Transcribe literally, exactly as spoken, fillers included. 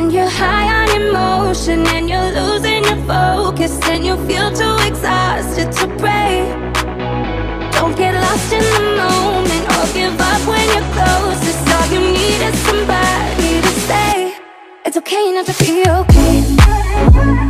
When you're high on emotion and you're losing your focus and you feel too exhausted to pray, don't get lost in the moment or give up when you're closest. All you need is somebody to say it's okay not to be okay.